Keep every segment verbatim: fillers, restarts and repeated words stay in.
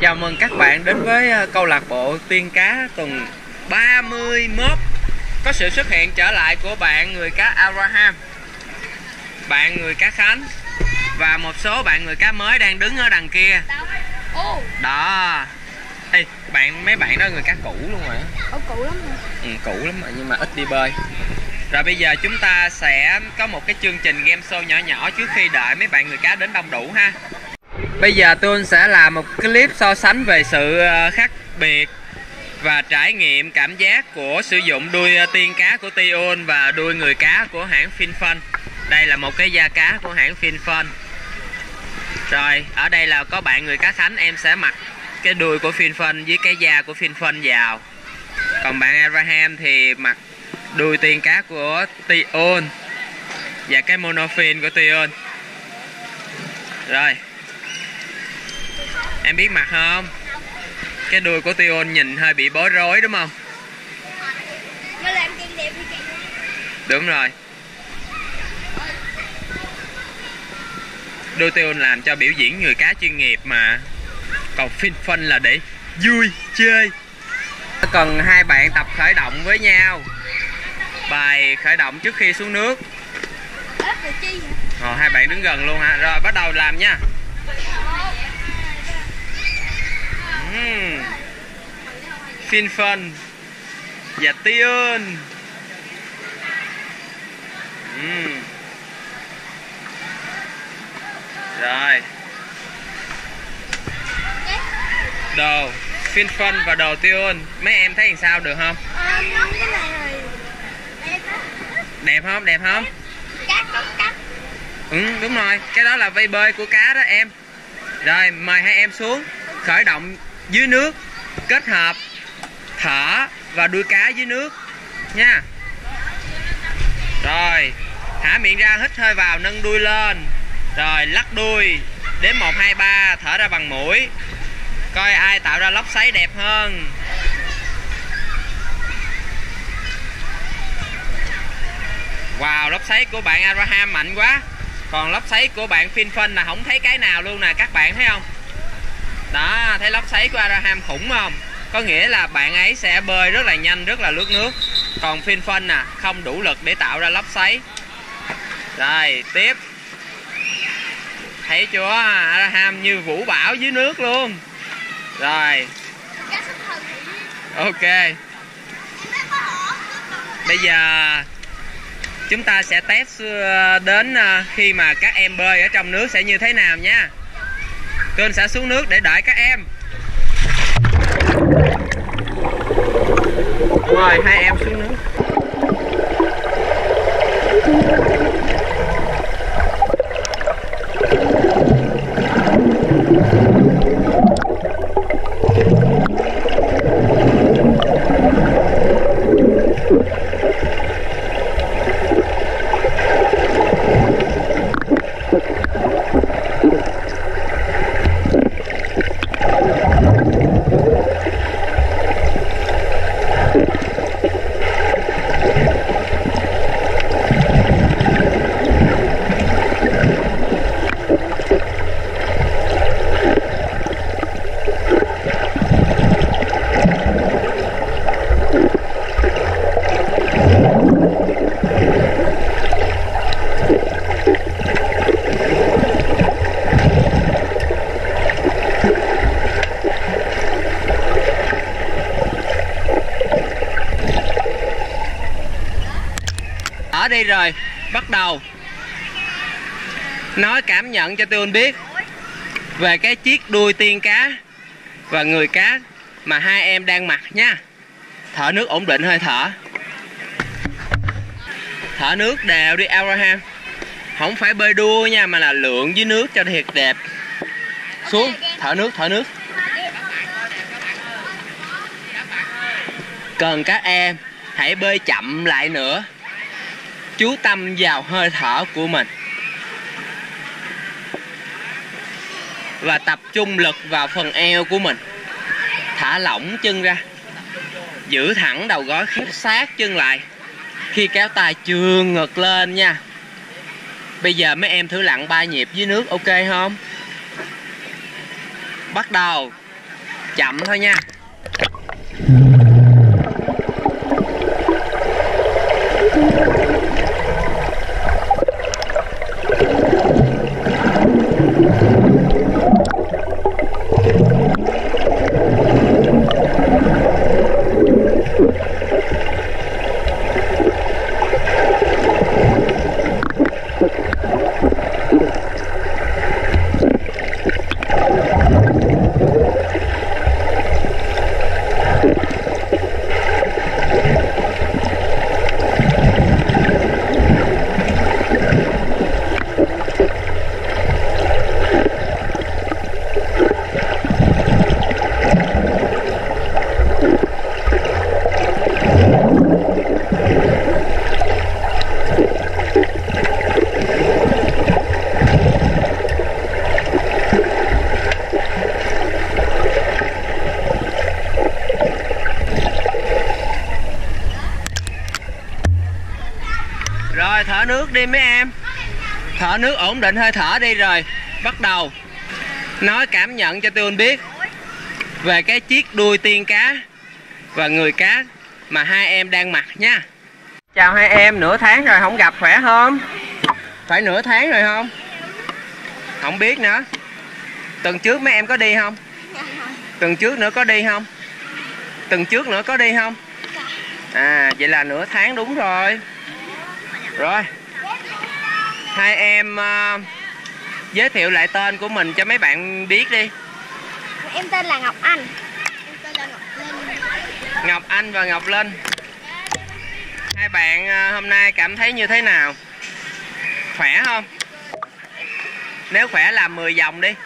Chào mừng các bạn đến với câu lạc bộ Tiên Cá tuần ba mươi mốt. Có sự xuất hiện trở lại của bạn người cá Abraham, bạn người cá Khánh và một số bạn người cá mới đang đứng ở đằng kia. Đó. Ê, bạn mấy bạn đó người cá cũ luôn rồi. Ồ, cũ lắm rồi. Ừ, cũ lắm rồi nhưng mà ít đi bơi. Rồi bây giờ chúng ta sẽ có một cái chương trình game show nhỏ nhỏ trước khi đợi mấy bạn người cá đến đông đủ ha. Bây giờ tôi sẽ làm một clip so sánh về sự khác biệt và trải nghiệm cảm giác của sử dụng đuôi tiên cá của Tion và đuôi người cá của hãng Finfun. Đây là một cái da cá của hãng Finfun. Rồi, ở đây là có bạn người cá Khánh, em sẽ mặc cái đuôi của Finfun với cái da của Finfun vào. Còn bạn Abraham thì mặc đuôi tiên cá của Tion và cái monofin của Tion. Rồi. Em biết mặt không? Cái đuôi của Tion nhìn hơi bị bối rối đúng không? Nó làm chân đẹp như chị. Đúng rồi. Đuôi Tion làm cho biểu diễn người cá chuyên nghiệp mà. Còn Finfun là để vui chơi. Cần hai bạn tập khởi động với nhau. Bài khởi động trước khi xuống nước. Rồi hai bạn đứng gần luôn hả? Rồi bắt đầu làm nha. uhm. Finfun và Tion. uhm. Rồi. Đồ Finfun và đồ Tion, mấy em thấy làm sao, được không? À, cái này rồi. Đẹp không? Đẹp không? Cắt, cắt. Ừ, đúng rồi, cái đó là vây bơi của cá đó em. Rồi, mời hai em xuống. Khởi động dưới nước, kết hợp thở và đuôi cá dưới nước nha. Rồi, thả miệng ra, hít hơi vào, nâng đuôi lên. Rồi, lắc đuôi. Đếm một, hai, ba, thở ra bằng mũi. Coi ai tạo ra lốc xoáy đẹp hơn. Wow, lốc xoáy của bạn Abraham mạnh quá. Còn lốc xoáy của bạn Finfun là không thấy cái nào luôn nè, các bạn thấy không? Đó, thấy lốc xoáy của Abraham khủng không? Có nghĩa là bạn ấy sẽ bơi rất là nhanh, rất là lướt nước. Còn Finfun nè, không đủ lực để tạo ra lốc xoáy. Rồi, tiếp. Thấy chưa? Abraham như vũ bão dưới nước luôn. Rồi. Ok. Bây giờ chúng ta sẽ test đến khi mà các em bơi ở trong nước sẽ như thế nào nha. Tôi sẽ xuống nước để đợi các em. Mời hai em xuống nước. Ở đây rồi, bắt đầu nói cảm nhận cho tôi biết về cái chiếc đuôi tiên cá và người cá mà hai em đang mặc nha. Thở nước ổn định hơi thở. Thở nước đều đi Abraham. Không phải bơi đua nha, mà là lượn dưới nước cho thiệt đẹp. Xuống, thở nước, thở nước. Cần các em hãy bơi chậm lại nữa. Chú tâm vào hơi thở của mình và tập trung lực vào phần eo của mình. Thả lỏng chân ra, giữ thẳng đầu gối, khép sát chân lại. Khi kéo tay trườn ngực lên nha. Bây giờ mấy em thử lặn ba nhịp dưới nước, ok không? Bắt đầu. Chậm thôi nha. Rồi thở nước đi mấy em. Thở nước ổn định hơi thở đi rồi bắt đầu nói cảm nhận cho tôi biết về cái chiếc đuôi tiên cá và người cá mà hai em đang mặc nha. Chào hai em, nửa tháng rồi không gặp, khỏe không? Phải nửa tháng rồi không? Không biết nữa. Tuần trước mấy em có đi không? Tuần trước nữa có đi không? Tuần trước nữa có đi không? À vậy là nửa tháng đúng rồi. Rồi hai em uh, giới thiệu lại tên của mình cho mấy bạn biết đi. Em tên là Ngọc Anh. Em tên là Ngọc Linh. Ngọc Anh và Ngọc Linh. Hai bạn uh, hôm nay cảm thấy như thế nào? Khỏe không? Nếu khỏe làm mười vòng đi.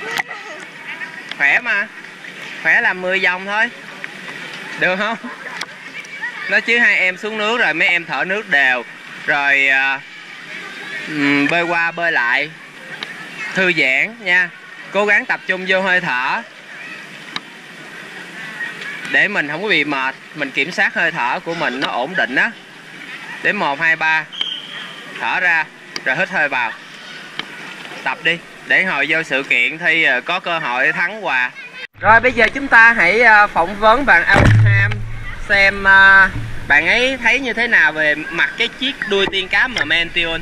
Khỏe mà. Khỏe làm mười vòng thôi. Được không? Nói chứ hai em xuống nước rồi mấy em thở nước đều. Rồi uh, um, bơi qua bơi lại. Thư giãn nha. Cố gắng tập trung vô hơi thở để mình không có bị mệt. Mình kiểm soát hơi thở của mình nó ổn định á. Đến một, hai, ba thở ra rồi hít hơi vào. Tập đi để hồi vô sự kiện thi có cơ hội thắng quà. Rồi bây giờ chúng ta hãy phỏng vấn bạn Abraham xem uh, bạn ấy thấy như thế nào về mặc cái chiếc đuôi tiên cá Memention.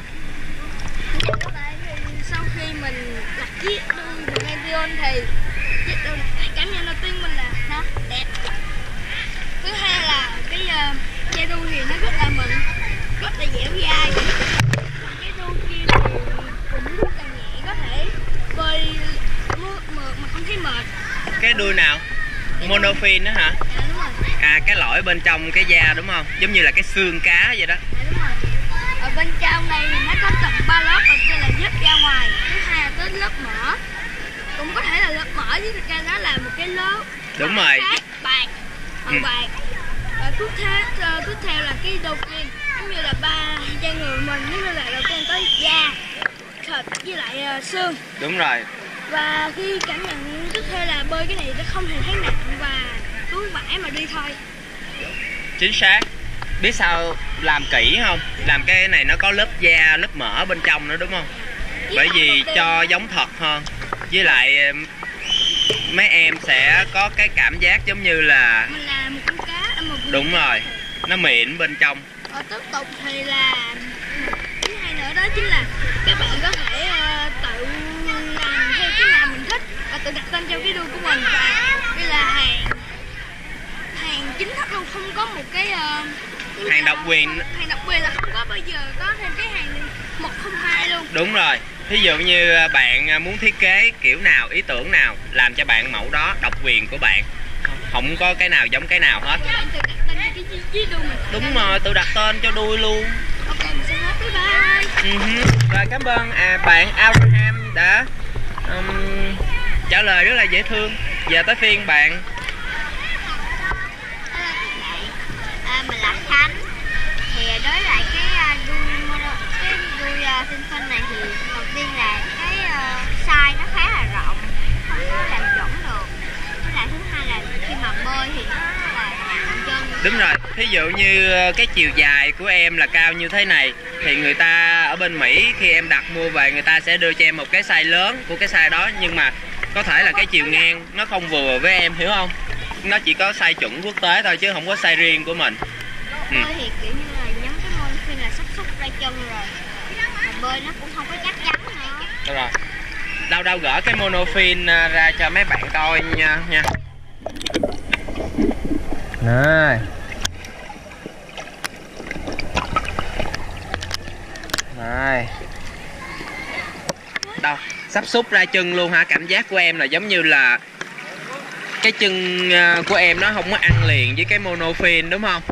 Sau khi mình đặt chiếc đuôi Memention thì chiếc đuôi cảm nhận đầu tiên mình là nó đẹp. Thứ hai là cái uh, dây đuôi thì nó rất là mịn, rất là dẻo dai. Cái đuôi kia thì cũng rất là nhẹ, có thể bơi mượt mà không thấy mệt. Cái đuôi nào? Monofin đó hả? À, đúng rồi. À cái lõi bên trong cái da đúng không? Giống như là cái xương cá vậy đó. À, đúng rồi. Ở bên trong đây thì nó có tận ba lớp, đầu tiên là nhấc ra ngoài, thứ hai là tới lớp mỡ. Cũng có thể là lớp mỡ chứ thực ra nó là một cái lớp đúng rồi bạc, màu ừ. bạc. Và tiếp theo, tiếp theo là cái đầu tiên giống như là ba da người mình, giống như là đầu tiên tới da, thịt với lại uh, xương. Đúng rồi. Và khi cảm nhận tiếp theo là bơi cái này nó không hề thấy nặng và cứ vải mà đi thôi. Chính xác. Biết sao làm kỹ không? Làm cái này nó có lớp da, lớp mỡ bên trong nữa đúng không? Bởi vì cho giống thật hơn. Với lại mấy em sẽ có cái cảm giác giống như là mình là một con cá, một đúng rồi, nó mịn bên trong. Ở tiếp tục thì là thứ hai nữa đó chính là các bạn có thể uh, tự làm theo cái nào mình thích và tự đặt tên trong cái đuôi của mình. Và đây là hàng hàng chính thức luôn, không có một cái uh, hàng độc quyền. Hàng độc quyền là không có bao giờ có thêm cái hàng một không hai luôn. Đúng rồi. Ví dụ như bạn muốn thiết kế kiểu nào, ý tưởng nào, làm cho bạn mẫu đó, độc quyền của bạn. Không có cái nào giống cái nào hết. Bạn tự đặt tên cho cái chiếc đuôi mình. Đúng rồi, tự đặt tên cho đuôi luôn. Ok, mình sẽ hết. Bye bye. Uh-huh. Rồi cảm ơn à, bạn Abraham đã um, trả lời rất là dễ thương. Giờ tới phiên bạn. À, mình là Khánh. Thì đối lại cái đuôi cái đuôi sinh phân này thì đầu tiên là cái uh, size nó khá là rộng, không có làm chuẩn được. Với lại thứ hai là khi mà bơi thì nó là nặng chân. Đúng rồi. Thí dụ như cái chiều dài của em là cao như thế này thì người ta ở bên Mỹ khi em đặt mua về người ta sẽ đưa cho em một cái size lớn của cái size đó, nhưng mà Có thể là cái chiều ngang nó không vừa với em, hiểu không? Nó chỉ có size chuẩn quốc tế thôi chứ không có size riêng của mình. Ừ. Bơi thì kiểu như là nhắm cái monofin là sắp xúc ra chân rồi, mà bơi nó cũng không có chắc chắn nữa. Đúng rồi. Đâu đâu gỡ cái monofin ra cho mấy bạn coi nha nha. Này. Này. Đâu, sắp xúc ra chân luôn hả? Cảm giác của em là giống như là cái chân của em nó không có ăn liền với cái monofin đúng không?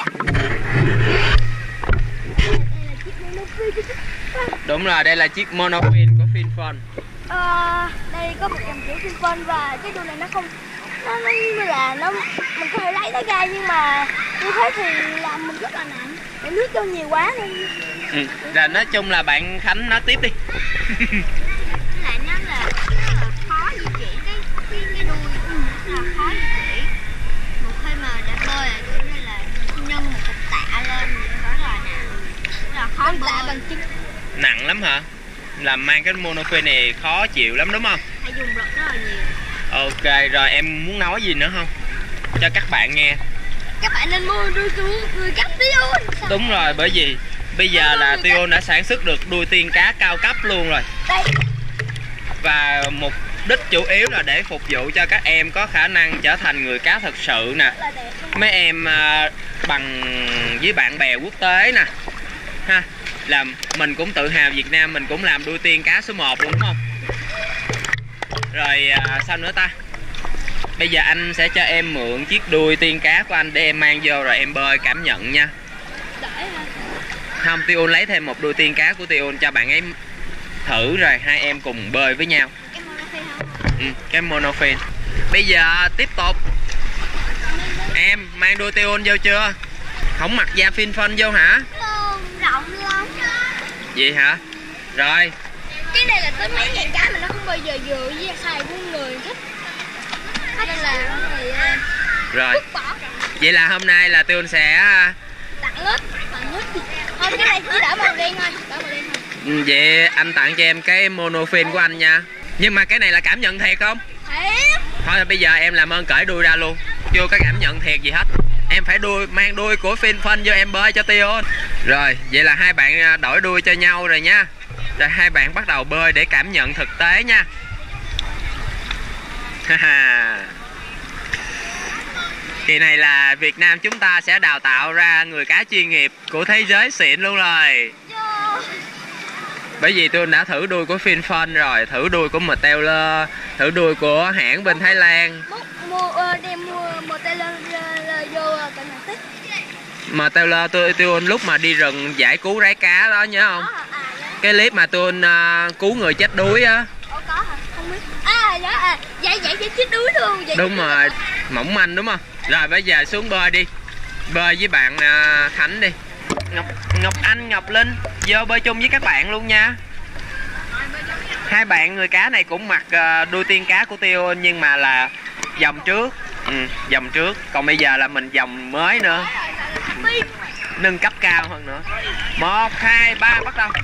Đúng rồi, đây là chiếc monofin của Finfon. Ờ, đây có một dòng chữ Finfon và cái đuôi này nó không, nó, nó như là nó mình có thể lấy nó ra, nhưng mà như thế thì làm mình rất là nặng, để nước cho nhiều quá nên. Ừ. Rồi nói chung là bạn Khánh nói tiếp đi. Lại nó là rất là khó di chuyển cái cái, cái đuôi, rất là khó di chuyển. Một khi mà đã bơi là kiểu như là nhân một cục tạ lên thì nó rất là nặng, rất là khó bơi. Tạ bằng chân. Nặng lắm hả? Làm mang cái monofin này khó chịu lắm đúng không? Phải dùng lực rất là nhiều. Ok, rồi em muốn nói gì nữa không? Cho các bạn nghe. Các bạn nên mua đuôi của người cắt Tion. Đúng rồi, bởi vì bây giờ là Tion đã sản xuất được đuôi tiên cá cao cấp luôn rồi. Đây. Và mục đích chủ yếu là để phục vụ cho các em có khả năng trở thành người cá thật sự nè. Mấy em uh, bằng với bạn bè quốc tế nè. Ha, là mình cũng tự hào Việt Nam mình cũng làm đuôi tiên cá số một luôn đúng không? Rồi uh, sao nữa ta? Bây giờ anh sẽ cho em mượn chiếc đuôi tiên cá của anh để em mang vô rồi em bơi cảm nhận nha. Không, Tion lấy thêm một đuôi tiên cá của Tion cho bạn ấy thử rồi hai em cùng bơi với nhau. Cái monofin không? Ừ, cái monofin. Bây giờ tiếp tục. Em mang đuôi Tion vô chưa? Không mặc da Finfon vô hả? Không, rộng lắm. Vậy hả? Rồi. Cái này là tới mấy ngàn cái mà nó không bao giờ vừa với size của người thích. Nên là người rồi. Vậy là hôm nay là Tion sẽ tặng lít, tặng lít. Không, cái này chỉ đỡ màu đen thôi, đỡ màu đen thôi. Vậy anh tặng cho em cái monofin của anh nha. Nhưng mà cái này là cảm nhận thiệt không? Thiệt. Thôi bây giờ em làm ơn cởi đuôi ra luôn. Chưa có cảm nhận thiệt gì hết. Em phải đuôi mang đuôi của Finfon vô em bơi cho Tion. Rồi, vậy là hai bạn đổi đuôi cho nhau rồi nha. Rồi hai bạn bắt đầu bơi để cảm nhận thực tế nha. Kỳ này là Việt Nam chúng ta sẽ đào tạo ra người cá chuyên nghiệp của thế giới xịn luôn rồi. Bởi vì tôi đã thử đuôi của Finfon rồi, thử đuôi của Moteller, thử đuôi của hãng bên Thái Lan. Mua đem mua Moteller vô cẩn thận tích. Moteller tôi tôi lúc mà đi rừng giải cứu rái cá đó nhớ không? Cái clip mà tôi uh, cứu người chết đuối á. Ủa có hả? Không biết. À nhớ à, vậy vậy vậy chết đuối luôn vậy. Đúng rồi, mỏng manh đúng không? Rồi bây giờ xuống bơi đi. Bơi với bạn uh, Khánh đi. Ngọc Ngọc Anh, Ngọc Linh vô bơi chung với các bạn luôn nha. Hai bạn người cá này cũng mặc uh, đuôi tiên cá của Tion nhưng mà là dòng trước. Ừ, dòng trước. Còn bây giờ là mình dòng mới nữa. Nâng cấp cao hơn nữa. Một, hai, ba, bắt đầu.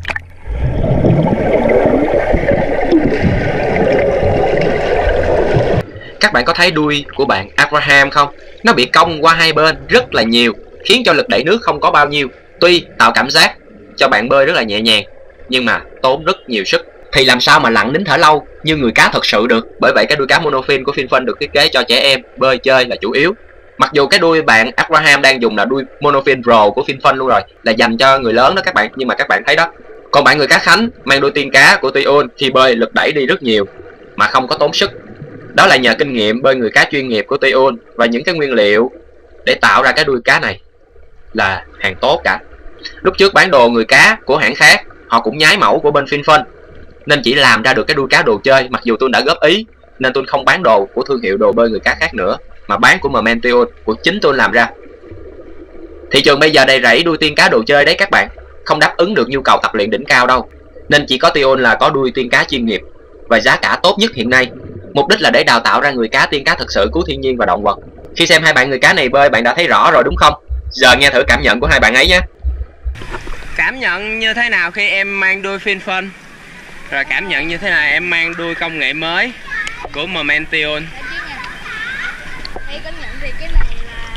Các bạn có thấy đuôi của bạn Abraham không? Nó bị cong qua hai bên rất là nhiều, khiến cho lực đẩy nước không có bao nhiêu. Tuy tạo cảm giác cho bạn bơi rất là nhẹ nhàng, nhưng mà tốn rất nhiều sức. Thì làm sao mà lặn nín thở lâu như người cá thật sự được? Bởi vậy cái đuôi cá monofin của Finfon được thiết kế cho trẻ em bơi chơi là chủ yếu. Mặc dù cái đuôi bạn Abraham đang dùng là đuôi monofin Pro của Finfon luôn rồi, là dành cho người lớn đó các bạn, nhưng mà các bạn thấy đó. Còn bạn người cá Khánh mang đuôi tiên cá của Tion khi bơi lực đẩy đi rất nhiều mà không có tốn sức. Đó là nhờ kinh nghiệm bơi người cá chuyên nghiệp của Tion và những cái nguyên liệu để tạo ra cái đuôi cá này là hàng tốt cả. Lúc trước bán đồ người cá của hãng khác, họ cũng nhái mẫu của bên Finfon nên chỉ làm ra được cái đuôi cá đồ chơi. Mặc dù tôi đã góp ý nên tôi không bán đồ của thương hiệu đồ bơi người cá khác nữa, mà bán của Momention của chính tôi làm ra. Thị trường bây giờ đầy rẫy đuôi tiên cá đồ chơi đấy các bạn, không đáp ứng được nhu cầu tập luyện đỉnh cao đâu. Nên chỉ có Tion là có đuôi tiên cá chuyên nghiệp và giá cả tốt nhất hiện nay. Mục đích là để đào tạo ra người cá tiên cá thật sự cứu thiên nhiên và động vật. Khi xem hai bạn người cá này bơi, bạn đã thấy rõ rồi đúng không? Giờ nghe thử cảm nhận của hai bạn ấy nhé. Cảm nhận như thế nào khi em mang đuôi Finfon? Rồi cảm nhận như thế nào em mang đuôi công nghệ mới? của Momention. Thì công nhận thì cái này là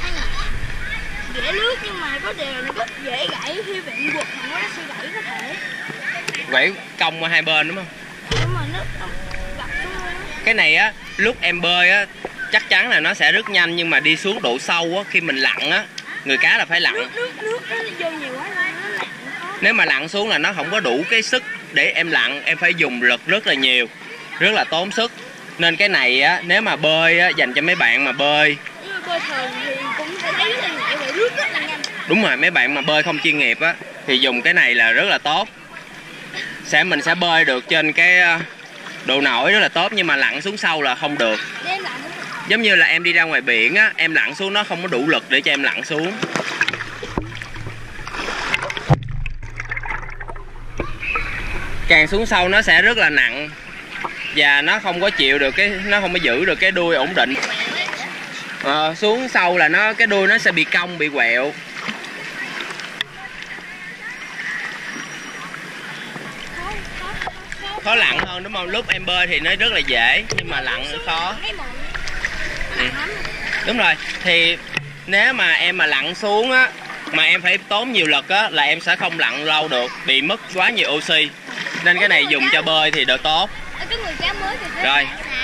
dễ lướt, nhưng mà có điều là nó rất dễ gãy, khi bạn quật mà nó sẽ gãy có thể. Gãy cong qua hai bên đúng không? Nhưng mà nó gặp xuống luôn. Cái này á, lúc em bơi á chắc chắn là nó sẽ rất nhanh, nhưng mà đi xuống độ sâu á, khi mình lặn á, người cá là phải lặn. Nước nước nước nó vô nhiều quá nó lặn. Nếu mà lặn xuống là nó không có đủ cái sức để em lặn, em phải dùng lực rất là nhiều, rất là tốn sức. Nên cái này á, nếu mà bơi á, dành cho mấy bạn mà bơi Nếu mà bơi thường thì cũng sẽ thấy rất là nhẹ và nước rất là nhanh. đúng rồi, mấy bạn mà bơi không chuyên nghiệp á thì dùng cái này là rất là tốt. Sẽ mình sẽ bơi được trên cái độ nổi rất là tốt, nhưng mà lặn xuống sâu là không được. Đem lặn xuống. Giống như là em đi ra ngoài biển á, em lặn xuống nó không có đủ lực để cho em lặn xuống. Càng xuống sâu nó sẽ rất là nặng và nó không có chịu được cái, nó không có giữ được cái đuôi ổn định. Ờ, xuống sâu là nó cái đuôi nó sẽ bị cong, bị quẹo. Khó lặn hơn đúng không? Lúc em bơi thì nó rất là dễ, nhưng mà lặn khó. Ừ. Đúng rồi, thì nếu mà em mà lặn xuống á, mà em phải tốn nhiều lực á, là em sẽ không lặn lâu được, bị mất quá nhiều oxy. Nên cái này dùng cho bơi thì đỡ tốt. Rồi,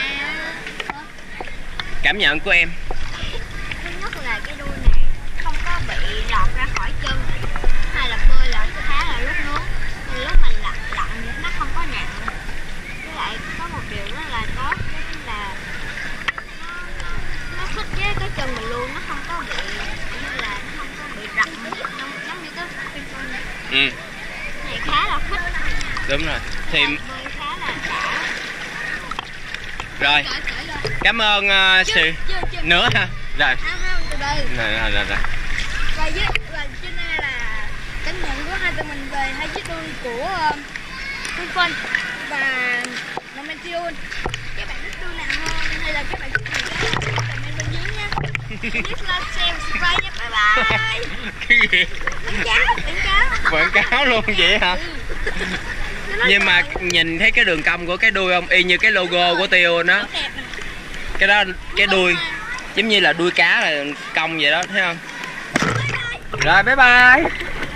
cảm nhận của em. Thứ nhất là cái đuôi này không có bị lọt ra khỏi chân, hay là bơi là khá là lúc nước, thì lúc mình lặn lặn nó không có nặng. Với lại có một điều rất là tốt, đó chính là nó, nó khít với cái chân mình luôn, nó không có bị như là nó không có bị rặn giống, giống như cái phim phim này. Ừ. Này khá là khít. Đúng rồi. Thì bơi khá là đã. Rồi. Cảm ơn uh, sự chưa, chưa. nữa ha. Rồi. Không, không, từ từ. Rồi, rồi, rồi, rồi. Và với và trên đây là cảm nhận của hai tụi mình về hai chiếc đuôi của Phương Phân và Momention. Các bạn thích đuôi nào hơn hay là các bạn thích gì đó comment bên dưới nha. Nhớ like, share, subscribe nha. Bye bye. Cái gì? Quảng cáo, quảng cáo. Quảng cáo luôn vậy hả? Ừ. Nhưng mà nhìn thấy cái đường cong của cái đuôi không? Y như cái logo của Tiêu đó. Cái đó, cái đuôi giống như là đuôi cá là cong vậy đó, thấy không? Rồi, bye bye.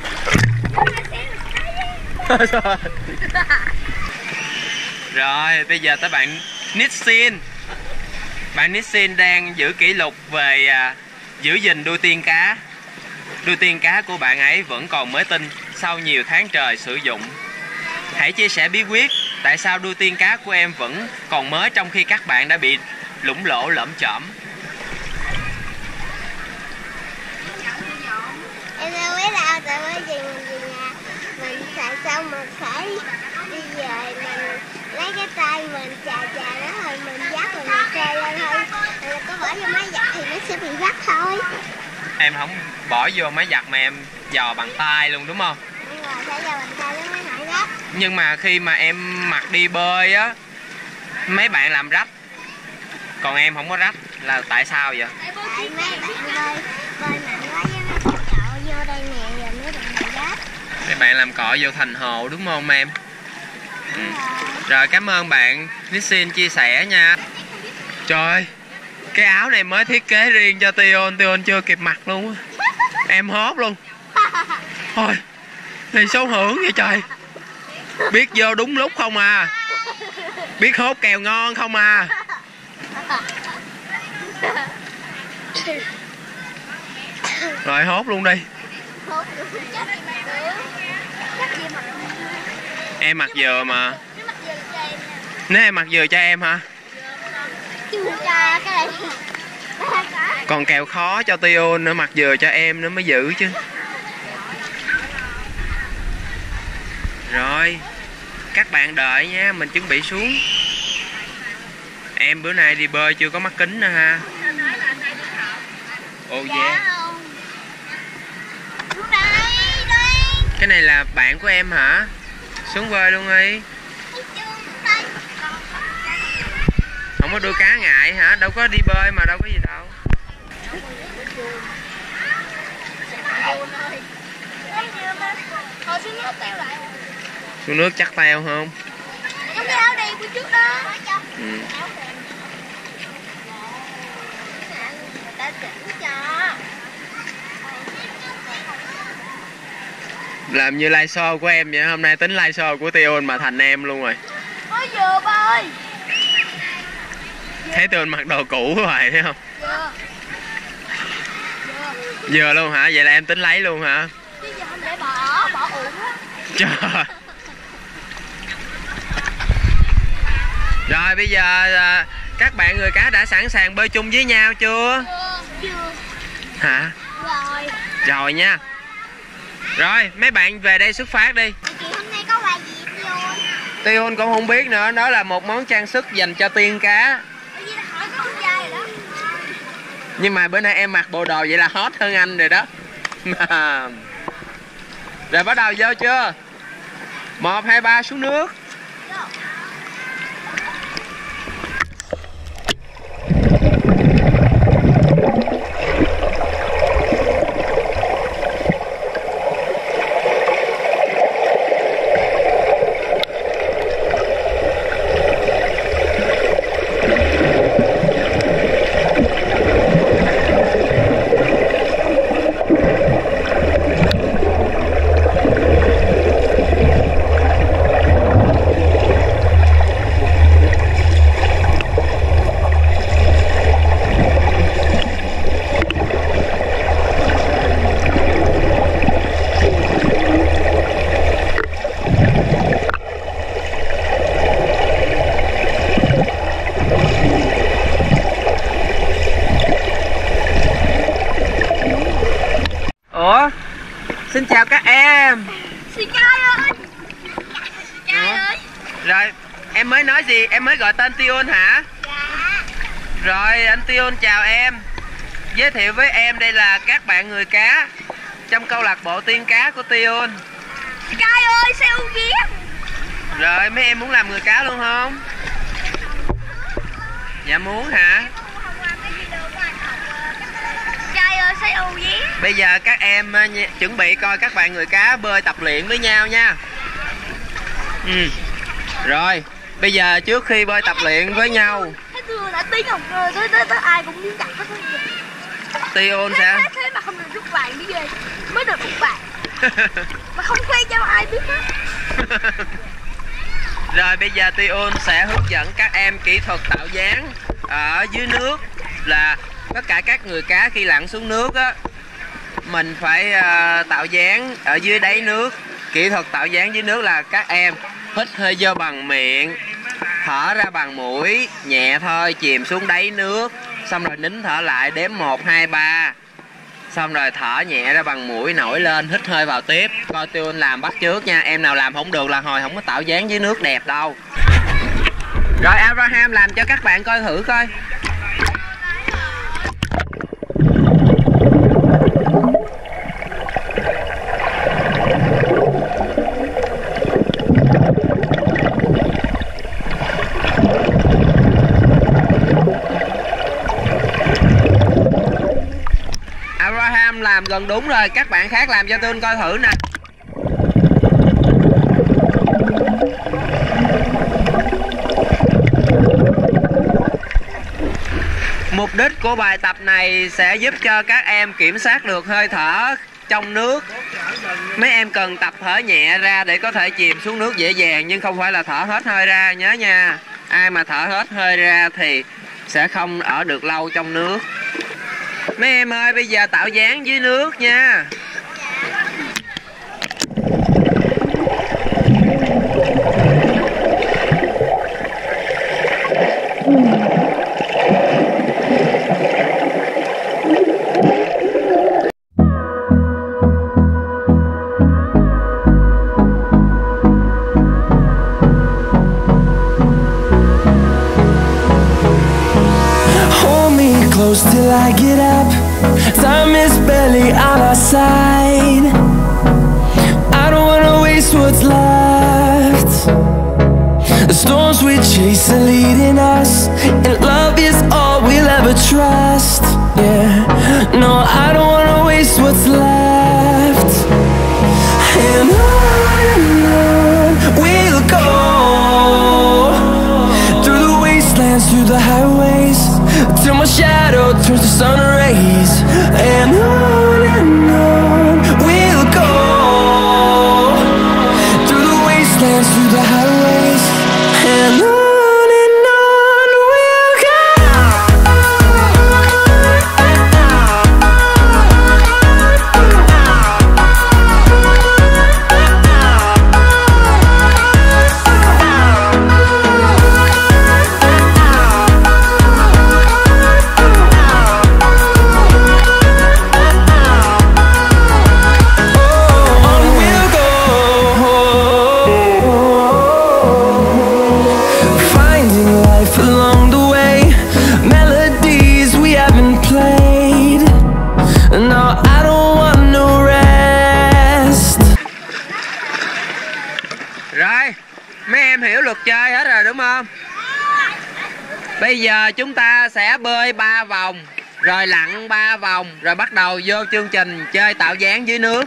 Rồi, bây giờ tới bạn Nixin. Bạn Nixin đang giữ kỷ lục về à, giữ gìn đuôi tiên cá. Đuôi tiên cá của bạn ấy vẫn còn mới tinh sau nhiều tháng trời sử dụng. Hãy chia sẻ bí quyết tại sao đuôi tiên cá của em vẫn còn mới trong khi các bạn đã bị lủng lỗ lởm chởm. Em đâu biết đâu, tại bởi vì mình về nhà mình xài xong mình phải đi về, mình lấy cái tay mình chà chà nó rồi mình dắt rồi mình khơi lên thôi. Rồi có bỏ vô máy giặt thì nó sẽ bị rách thôi. Em không bỏ vô máy giặt mà em dò bằng tay luôn đúng không? Nhưng mà phải dò bằng tay nó mới hại rách. Nhưng mà khi mà em mặc đi bơi á, mấy bạn làm rách, còn em không có rách, là tại sao vậy? Tại mấy bạn bơi bơi nặng quá với mấy bạn cạo vô đây nè, rồi mấy bạn bị rách. Mấy bạn làm cọ vô thành hồ đúng không em? Ừ. Rồi, cảm ơn bạn Nixin chia sẻ nha. Trời ơi, cái áo này mới thiết kế riêng cho Tion, Tion chưa kịp mặc luôn á. Em hốt luôn. Thôi, thì xấu hưởng vậy trời. Biết vô đúng lúc không à. Biết hốt kèo ngon không à. Rồi hốt luôn đi. Em mặc vừa mà. Nếu em mặc vừa cho em hả? Còn kèo khó cho Tion nữa, mặc vừa cho em nữa mới giữ chứ. Rồi, các bạn đợi nha, mình chuẩn bị xuống. Em bữa nay đi bơi chưa có mắt kính nữa ha. Ồ oh yeah. Cái này là bạn của em hả? Xuống bơi luôn đi. Không có đuôi cá ngại hả? Đâu có đi bơi mà đâu có gì đâu. Xuống nước chắc teo không? Giống cái áo đen của trước đó. Ừ. Làm như live show của em vậy. Hôm nay tính live show của Tion mà thành em luôn rồi. Ôi vừa ba ơi. Thấy Tion mặc đồ cũ hoài thấy không? Vừa. Vừa. Vừa luôn hả? Vậy là em tính lấy luôn hả? Chứ giờ không để bỏ, bỏ uổng á. Trời. Rồi bây giờ các bạn người cá đã sẵn sàng bơi chung với nhau chưa? Chưa. Chưa. Hả? Rồi. Rồi nha. Rồi mấy bạn về đây xuất phát đi. Chị hôm nay có quà gì Tion? Tion cũng không biết nữa. Đó là một món trang sức dành cho tiên cá. Vậy là hỏi có con trai rồi đó. Nhưng mà bữa nay em mặc bộ đồ vậy là hot hơn anh rồi đó. Rồi bắt đầu vô chưa? Một, hai, ba xuống nước. Ủa? Xin chào các em. Xin trai ơi. Trai ơi. Rồi, em mới nói gì? Em mới gọi tên Tion hả? Dạ. Rồi, anh Tion chào em. Giới thiệu với em đây là các bạn người cá trong câu lạc bộ tiên cá của Tion. Trai ơi, sao viết? Rồi, mấy em muốn làm người cá luôn không? Dạ muốn hả? Trai ơi, sao viết? Bây giờ các em uh, chuẩn bị coi các bạn người cá bơi tập luyện với nhau nha. Ừ. Rồi, bây giờ trước khi bơi tập luyện với nhau, Thấy Tion đã tiếng không? Rồi tới tới tới ai cũng muốn đặt hết. Tion sẽ Thế, thế mà không được rút vàng đi ghê. Mới được một vàng. Mà không khoe cho ai biết hết. Rồi bây giờ Tion sẽ hướng dẫn các em kỹ thuật tạo dáng ở dưới nước. Là tất cả các người cá khi lặn xuống nước á, mình phải uh, tạo dáng ở dưới đáy nước. Kỹ thuật tạo dáng dưới nước là các em hít hơi vô bằng miệng, thở ra bằng mũi, nhẹ thôi, chìm xuống đáy nước. Xong rồi nín thở lại, đếm một, hai, ba. Xong rồi thở nhẹ ra bằng mũi, nổi lên, hít hơi vào tiếp. Coi Tion làm bắt chước nha. Em nào làm không được là hồi không có tạo dáng dưới nước đẹp đâu. Rồi Abraham làm cho các bạn coi thử coi. Abraham làm gần đúng rồi. Các bạn khác làm cho Tion coi thử nè. Mục đích của bài tập này sẽ giúp cho các em kiểm soát được hơi thở trong nước. Mấy em cần tập thở nhẹ ra để có thể chìm xuống nước dễ dàng, nhưng không phải là thở hết hơi ra, nhớ nha. Ai mà thở hết hơi ra thì sẽ không ở được lâu trong nước. Mấy em ơi, bây giờ tạo dáng dưới nước nha. Close till I get up. Time is barely on our side. I don't wanna waste what's left. The storms we chase are leading us, and love is all we'll ever trust. Yeah, no, I don't wanna waste what's left. And on and on we'll go, through the wastelands, through the highways, till my shadow turns to sun rays. And on and on we'll go. Bây giờ chúng ta sẽ bơi ba vòng, rồi lặn ba vòng, rồi bắt đầu vô chương trình chơi tạo dáng dưới nước.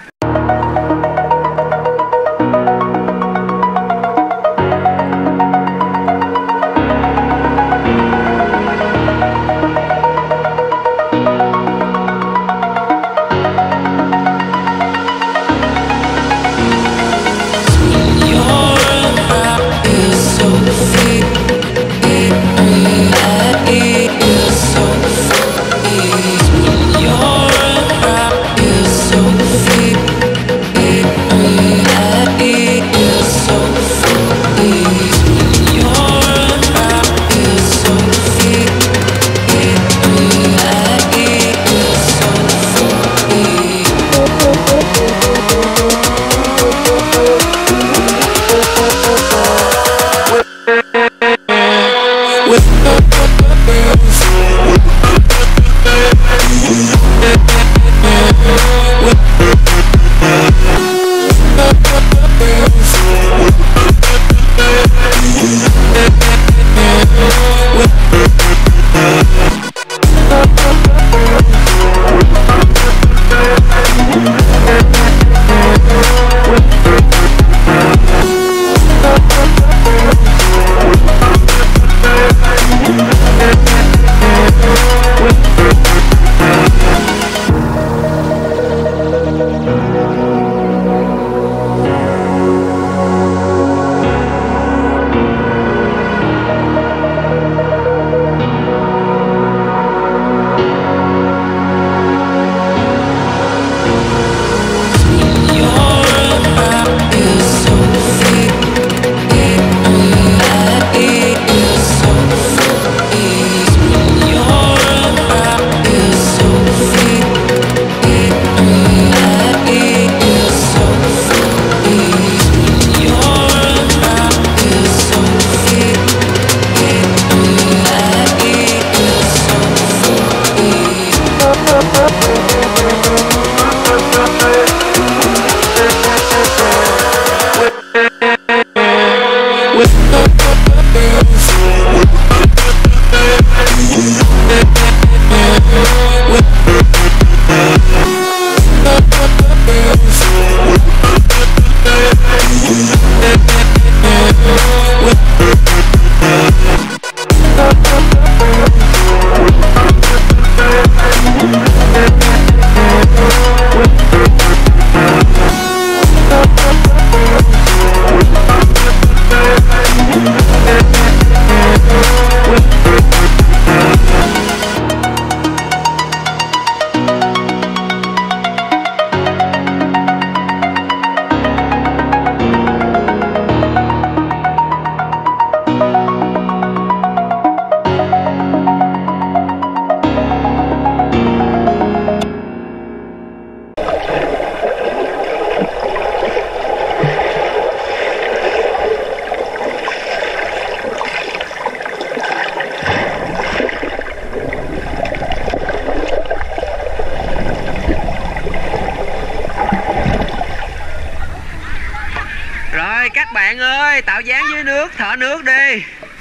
Các bạn ơi, tạo dáng dưới nước, thở nước đi.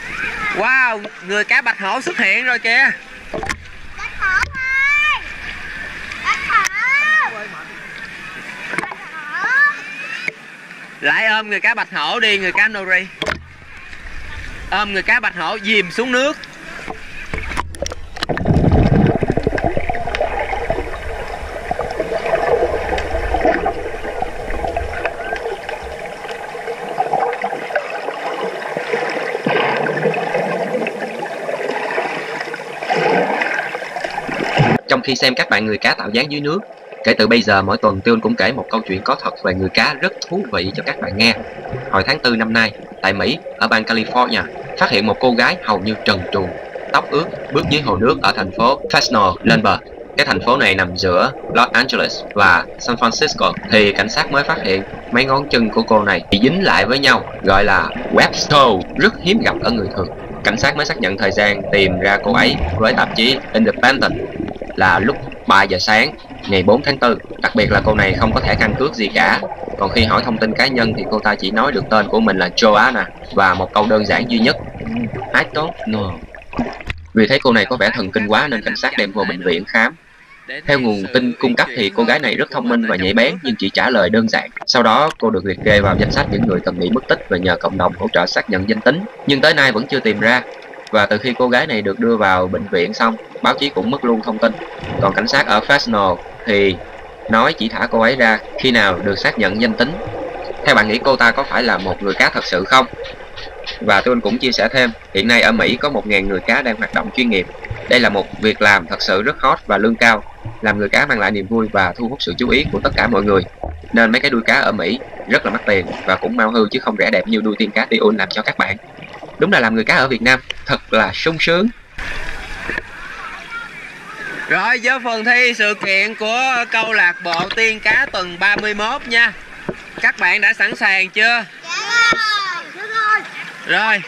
Wow, người cá bạch hổ xuất hiện rồi kìa. Bạch hổ ơi, bạch hổ, bạch hổ. Lại ôm người cá bạch hổ đi, người cá nori. Ôm người cá bạch hổ dìm xuống nước. Trong khi xem các bạn người cá tạo dáng dưới nước, kể từ bây giờ mỗi tuần Tiêu cũng kể một câu chuyện có thật về người cá rất thú vị cho các bạn nghe. Hồi tháng tư năm nay, tại Mỹ, ở bang California, phát hiện một cô gái hầu như trần truồng, tóc ướt, bước dưới hồ nước ở thành phố Fresno lên bờ. Cái thành phố này nằm giữa Los Angeles và San Francisco, thì cảnh sát mới phát hiện mấy ngón chân của cô này bị dính lại với nhau, gọi là web toe, rất hiếm gặp ở người thường. Cảnh sát mới xác nhận thời gian tìm ra cô ấy với tạp chí Independent là lúc ba giờ sáng ngày bốn tháng tư. Đặc biệt là cô này không có thẻ căn cước gì cả. Còn khi hỏi thông tin cá nhân thì cô ta chỉ nói được tên của mình là Joanna và một câu đơn giản duy nhất: I don't know. Vì thấy cô này có vẻ thần kinh quá nên cảnh sát đem vào bệnh viện khám. Theo nguồn tin cung cấp thì cô gái này rất thông minh và nhạy bén nhưng chỉ trả lời đơn giản. Sau đó cô được liệt kê vào danh sách những người từng bị mất tích và nhờ cộng đồng hỗ trợ xác nhận danh tính. Nhưng tới nay vẫn chưa tìm ra. Và từ khi cô gái này được đưa vào bệnh viện xong, báo chí cũng mất luôn thông tin. Còn cảnh sát ở Fresno thì nói chỉ thả cô ấy ra khi nào được xác nhận danh tính. Theo bạn nghĩ cô ta có phải là một người cá thật sự không? Và tôi cũng chia sẻ thêm, hiện nay ở Mỹ có một nghìn người cá đang hoạt động chuyên nghiệp. Đây là một việc làm thật sự rất hot và lương cao. Làm người cá mang lại niềm vui và thu hút sự chú ý của tất cả mọi người. Nên mấy cái đuôi cá ở Mỹ rất là mắc tiền và cũng mau hư chứ không rẻ đẹp như đuôi tiên cá Tiun làm cho các bạn. Đúng là làm người cá ở Việt Nam thật là sung sướng. Rồi với phần thi sự kiện của câu lạc bộ tiên cá tuần ba mươi mốt nha. Các bạn đã sẵn sàng chưa? Dạ rồi. Rồi.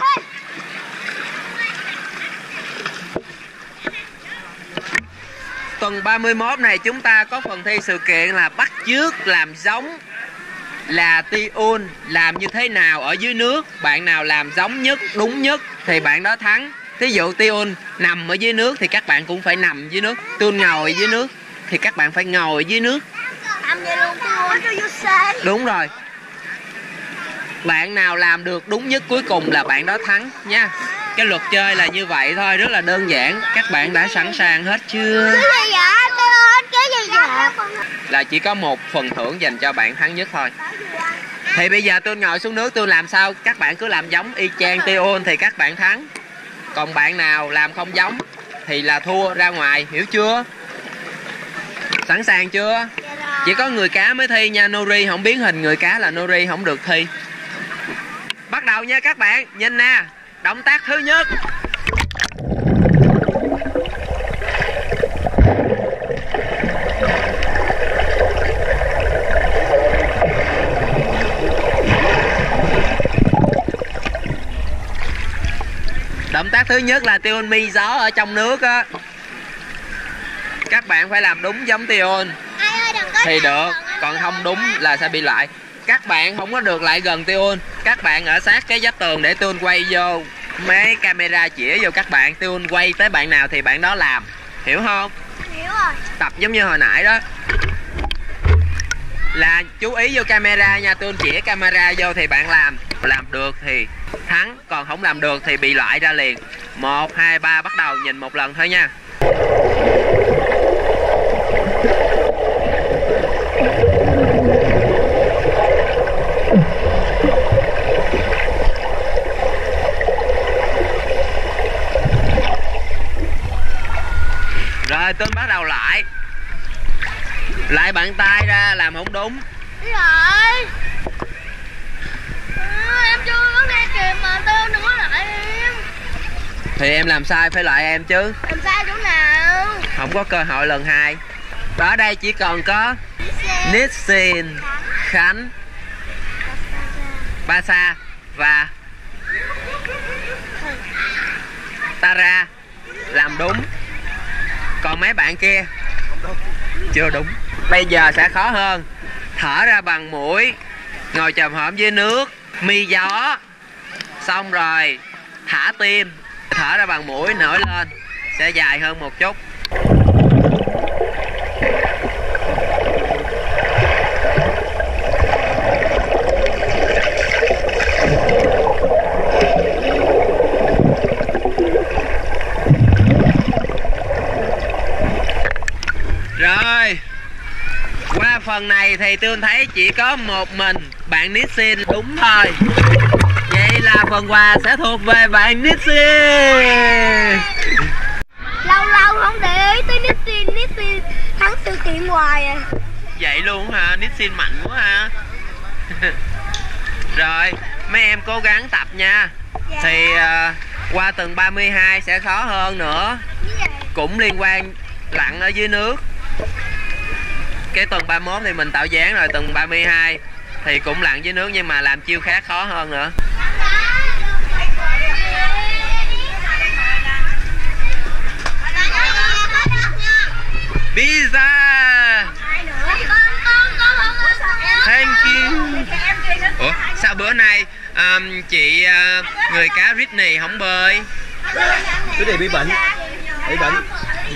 Tuần ba mươi mốt này chúng ta có phần thi sự kiện là bắt chước làm giống là Tiun làm như thế nào ở dưới nước. Bạn nào làm giống nhất, đúng nhất thì bạn đó thắng. Thí dụ Tiun nằm ở dưới nước thì các bạn cũng phải nằm dưới nước. Tiun ngồi dưới nước thì các bạn phải ngồi dưới nước. Làm vậy luôn Tiun. Đúng rồi. Bạn nào làm được đúng nhất cuối cùng là bạn đó thắng nha. Cái luật chơi là như vậy thôi, rất là đơn giản. Các bạn đã sẵn sàng hết chưa? Cái gì vậy? Tiun, cái gì vậy? Là chỉ có một phần thưởng dành cho bạn thắng nhất thôi. Thì bây giờ tôi ngồi xuống nước tôi làm sao? Các bạn cứ làm giống y chang Tiun thì các bạn thắng. Còn bạn nào làm không giống thì là thua ra ngoài, hiểu chưa? Sẵn sàng chưa? Chỉ có người cá mới thi nha, Nori không biến hình người cá là Nori không được thi. Bắt đầu nha các bạn, nhìn nè. Động tác thứ nhất. Động tác thứ nhất là Tiun mi gió ở trong nước á. Các bạn phải làm đúng giống Tiun thì được, còn không đúng là sẽ bị lại. Các bạn không có được lại gần Tiun. Các bạn ở sát cái vách tường để Tiun quay vô. Mấy camera chĩa vô các bạn. Tiun quay tới bạn nào thì bạn đó làm. Hiểu không? Hiểu rồi. Tập giống như hồi nãy đó. Là chú ý vô camera nha. Tiun chĩa camera vô thì bạn làm. Làm được thì thắng. Còn không làm được thì bị loại ra liền. Một, hai, ba bắt đầu. Nhìn một lần thôi nha. Rồi Tuấn bắt đầu lại. Lại bàn tay ra làm không đúng. Đi rồi. À, em chưa có nghe kịp mà Tuấn đừng có lại em. Thì em làm sai phải lại em chứ. Làm sai chỗ nào? Không có cơ hội lần hai. Ở đây chỉ còn có Nissin, Khánh, Basa và Tara làm đúng. Còn mấy bạn kia chưa đúng. Bây giờ sẽ khó hơn. Thở ra bằng mũi, ngồi chồm hổm dưới nước, mi gió. Xong rồi thả tim. Thở ra bằng mũi nổi lên. Sẽ dài hơn một chút. Rồi. Qua phần này thì Tương thấy chỉ có một mình bạn Nissin đúng thôi. Vậy là phần quà sẽ thuộc về bạn Nissin. Lâu lâu không để ý tới Nissin. Nissin thắng sự kiện hoài à. Vậy luôn hả? Nissin mạnh quá ha. Rồi mấy em cố gắng tập nha. Dạ. Thì uh, qua tuần ba mươi hai sẽ khó hơn nữa. Cũng liên quan lặn ở dưới nước. Cái tuần ba mươi mốt thì mình tạo dáng rồi. Tuần ba mươi hai thì cũng lặn dưới nước nhưng mà làm chiêu khác khó hơn nữa. Pizza. Thank you. Ủa sao bữa nay um, chị uh, người cá Britney không bơi? Cái này bị bệnh. Bị bệnh. Ừ.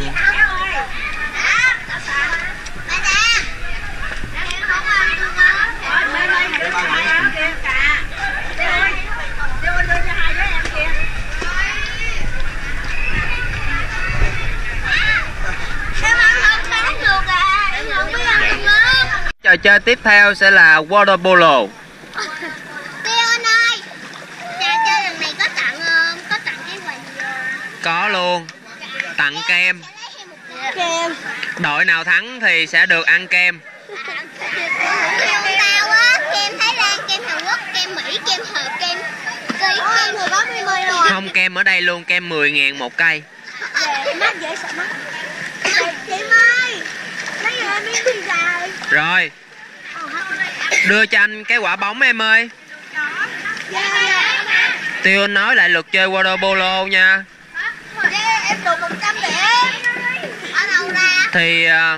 Trò chơi tiếp theo sẽ là water polo. Tiên ơi, trò chơi lần này có tặng có tặng cái quà gì? Có luôn. Tặng kem. Kem. Đội nào thắng thì sẽ được ăn kem. Kem tao á, kem Thái Lan, kem Hàn Quốc, kem Mỹ, kem Hàn, kem cây, kem mười bốn mươi mươi rồi. Không, kem ở đây luôn, kem mười ngàn một cây. Mắt dễ sợ mắt. Chị ơi, lấy giùm em miếng pizza. Rồi. Đưa cho anh cái quả bóng em ơi. Tiêu nói lại luật chơi water polo nha. Em được một trăm điểm. Ở đâu ra? Thì uh,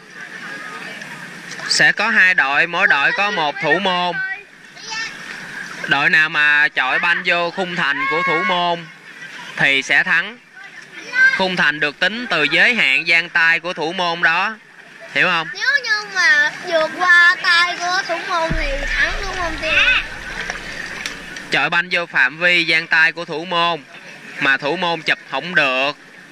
sẽ có hai đội, mỗi đội có một thủ môn. Đội nào mà chọi banh vô khung thành của thủ môn thì sẽ thắng. Khung thành được tính từ giới hạn dang tay của thủ môn đó. Hiểu không? Nếu như mà vượt qua tay của thủ môn thì thắng thủ môn thì chọi banh vô phạm vi dang tay của thủ môn mà thủ môn chụp không được,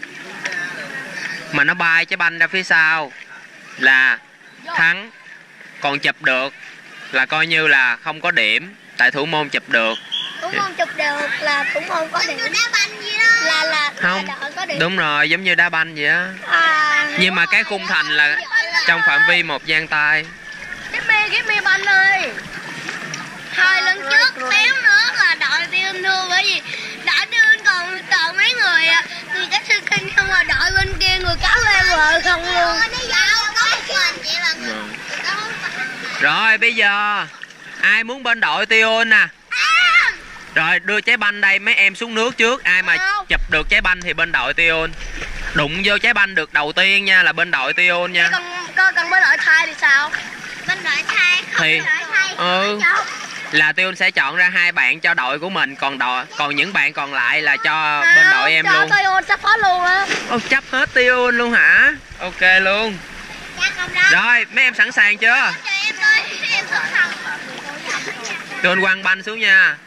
mà nó bay trái banh ra phía sau là thắng. Còn chụp được là coi như là không có điểm, tại thủ môn chụp được. Thủ môn chụp được là thủ môn có điểm. Đá banh gì đó. Là là không là có điểm. Đúng rồi, giống như đá banh vậy á. À, nhưng mà cái khung thành là trong phạm vi một dang tay. Give me, give me banh ơi. Hai lần trước téo nữa là đội Tiên thua, bởi vì đội Tiên còn còn mấy người người các sư sinh, không mà đội bên kia người cáo level không luôn. Rồi bây giờ ai muốn bên đội Tion nè? Rồi đưa trái banh đây, mấy em xuống nước trước. Ai mà chụp được trái banh thì bên đội Tion. Đụng vô trái banh được đầu tiên nha là bên đội Tion nha. Còn, còn, còn bên đội Thai thì sao? Bên đội Thai không, thì đội Thai ừ là Tion sẽ chọn ra hai bạn cho đội của mình, còn đội còn những bạn còn lại là cho à, bên đội em luôn. Tion chấp hết luôn á. Ô, chấp hết Tion luôn hả? Ok luôn. Rồi mấy em sẵn sàng chưa? Tion quăng banh xuống nha.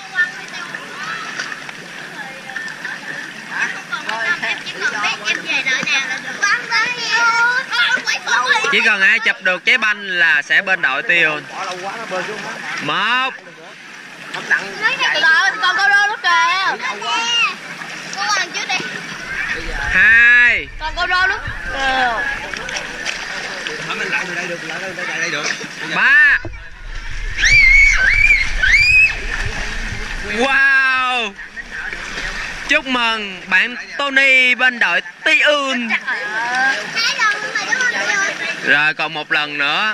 Chỉ cần ai chụp được trái banh là sẽ bên đội Tion. Một. Còn câu đô lúc kìa. Cô ăn trước đi. Hai. Còn câu đô lúc. Ba. Wow. Chúc mừng bạn Tony bên đội Tion. Rồi còn một lần nữa.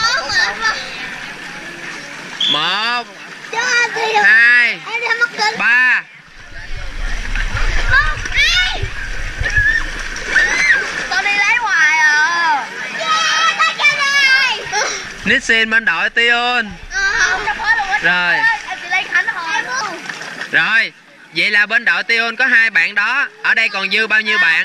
Một. Hai. Ba. Tony lấy hoài à. Nixon bên đội Tion. Rồi. Rồi. Vậy là bên đội Tion có hai bạn đó. Ở đây còn dư bao nhiêu bạn?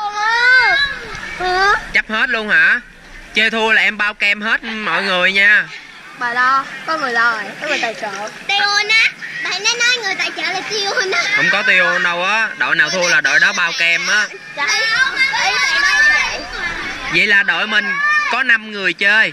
Chấp hết luôn hả? Chơi thua là em bao kem hết mọi người nha. Bà lo, có người lo rồi, có người tài trợ. Tion á, bạn ấy nói người tài trợ là Tion á. Không có Tion đâu á, đội nào thua là đội đó bao kem á. Vậy là đội mình có năm người chơi.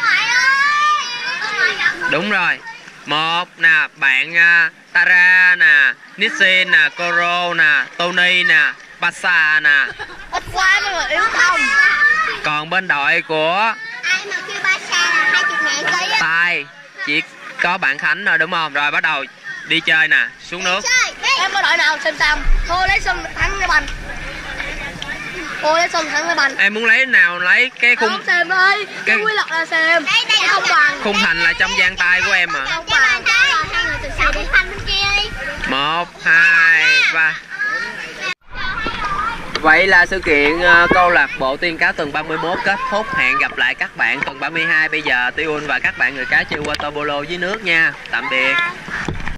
Đúng rồi. Một nè, bạn uh, Tara nè, Nixon nè, Koro nè, Tony nè, Basa nè. Ít quá mấy người yếu không. Còn bên đội của ai mà kêu Basa là hai mươi ngàn ký á. Tài chỉ có bạn Khánh rồi đúng không? Rồi bắt đầu đi chơi nè, xuống nước. Em có đội nào xem xem. Thôi lấy sân thắng cái banh. Thôi lấy sân thắng cái banh. Em muốn lấy nào lấy cái khung. Không xem ơi. Cái, cái quy luật là xem. Không bằng. Khung thành là trong giang tay của em mà. Không bằng. Hai người từ sau đi thành bên kia đi. Một, hai, ba. Vậy là sự kiện uh, câu lạc bộ Tiên Cá tuần ba mươi mốt kết thúc. Hẹn gặp lại các bạn tuần ba mươi hai. Bây giờ Tion và các bạn người cá chơi water polo dưới nước nha. Tạm biệt.